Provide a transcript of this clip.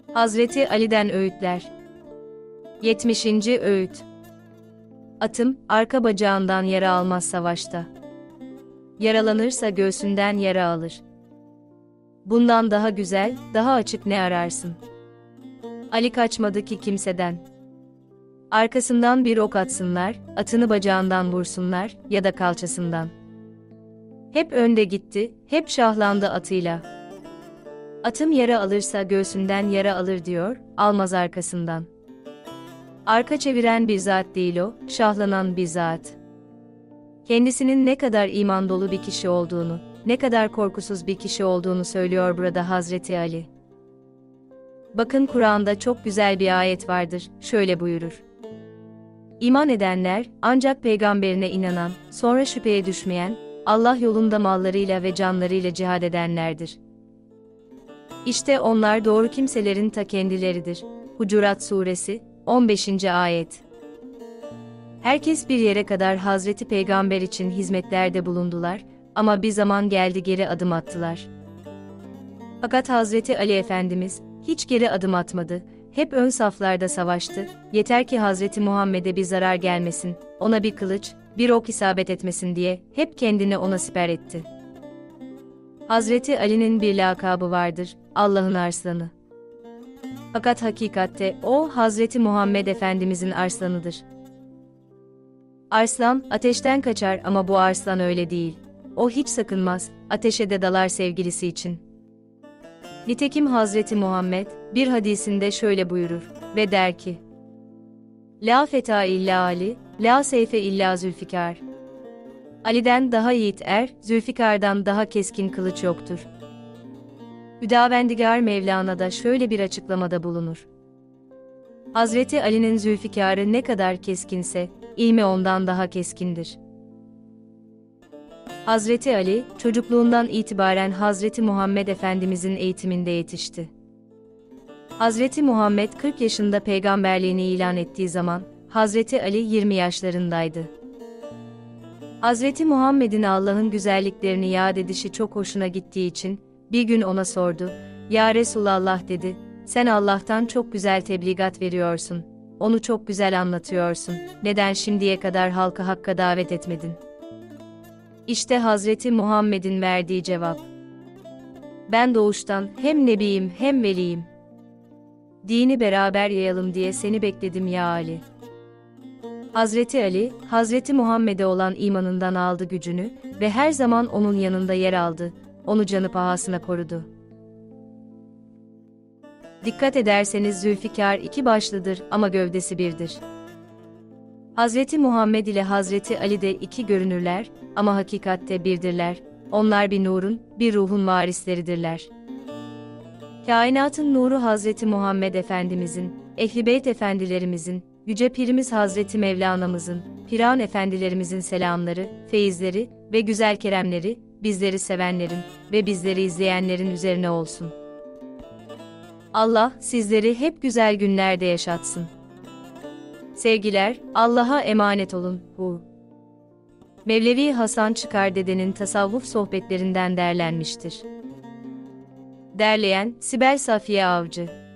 Hazreti Ali'den öğütler. 70. öğüt. Atım, arka bacağından yara almaz savaşta. Yaralanırsa göğsünden yara alır. Bundan daha güzel, daha açık ne ararsın? Ali kaçmadı ki kimseden. Arkasından bir ok atsınlar, atını bacağından vursunlar ya da kalçasından. Hep önde gitti, hep şahlandı atıyla. Atım yara alırsa göğsünden yara alır diyor, almaz arkasından. Arka çeviren bir zat değil o, şahlanan bir zat. Kendisinin ne kadar iman dolu bir kişi olduğunu, ne kadar korkusuz bir kişi olduğunu söylüyor burada Hazreti Ali. Bakın Kur'an'da çok güzel bir ayet vardır, şöyle buyurur. İman edenler, ancak peygamberine inanan, sonra şüpheye düşmeyen, Allah yolunda mallarıyla ve canlarıyla cihad edenlerdir. İşte onlar doğru kimselerin ta kendileridir. Hucurat Suresi, 15. ayet. Herkes bir yere kadar Hazreti Peygamber için hizmetlerde bulundular, ama bir zaman geldi geri adım attılar. Fakat Hazreti Ali Efendimiz, hiç geri adım atmadı, hep ön saflarda savaştı, yeter ki Hazreti Muhammed'e bir zarar gelmesin, ona bir kılıç, bir ok isabet etmesin diye, hep kendini ona siper etti. Hazreti Ali'nin bir lakabı vardır, Allah'ın arslanı. Fakat hakikatte o, Hazreti Muhammed Efendimizin arslanıdır. Arslan, ateşten kaçar ama bu arslan öyle değil. O hiç sakınmaz, ateşe de dalar sevgilisi için. Nitekim Hazreti Muhammed, bir hadisinde şöyle buyurur ve der ki: La feta illa Ali, la seyfe illa Zülfikar. Ali'den daha yiğit er, Zülfikar'dan daha keskin kılıç yoktur. Hüdavendigar Mevlana da şöyle bir açıklamada bulunur. Hazreti Ali'nin Zülfikar'ı ne kadar keskinse, ilmi ondan daha keskindir. Hazreti Ali, çocukluğundan itibaren Hazreti Muhammed Efendimizin eğitiminde yetişti. Hazreti Muhammed 40 yaşında peygamberliğini ilan ettiği zaman, Hazreti Ali 20 yaşlarındaydı. Hazreti Muhammed'in Allah'ın güzelliklerini yad edişi çok hoşuna gittiği için, bir gün ona sordu, "Ya Resulallah," dedi, "sen Allah'tan çok güzel tebligat veriyorsun, onu çok güzel anlatıyorsun, neden şimdiye kadar halkı hakka davet etmedin?" İşte Hazreti Muhammed'in verdiği cevap. "Ben doğuştan hem nebiyim hem veliyim. Dini beraber yayalım diye seni bekledim ya Ali." Hazreti Ali, Hazreti Muhammed'e olan imanından aldı gücünü ve her zaman onun yanında yer aldı, onu canı pahasına korudu. Dikkat ederseniz Zülfikar iki başlıdır ama gövdesi birdir. Hazreti Muhammed ile Hazreti Ali de iki görünürler ama hakikatte birdirler. Onlar bir nurun, bir ruhun varisleridirler. Kainatın nuru Hazreti Muhammed Efendimizin, Ehl-i Beyt efendilerimizin, Yüce Pirimiz Hazreti Mevlana'mızın, Piran efendilerimizin selamları, feyizleri ve güzel keremleri, bizleri sevenlerin ve bizleri izleyenlerin üzerine olsun. Allah, sizleri hep güzel günlerde yaşatsın. Sevgiler, Allah'a emanet olun. Mevlevi Hasan Çıkar Dede'nin tasavvuf sohbetlerinden derlenmiştir. Derleyen, Sibel Safiye Avcı.